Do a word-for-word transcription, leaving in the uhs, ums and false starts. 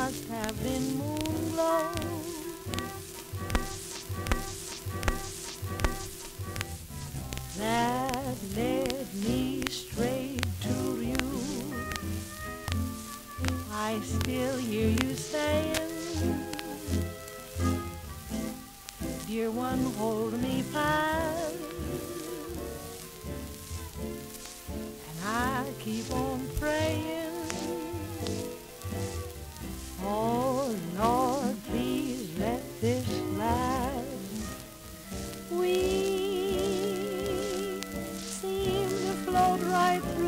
must have been moonglow. That led me straight to you. I still hear you saying, dear one, hold me fast. And I keep on praying, oh Lord, please let this last. We seem to float right through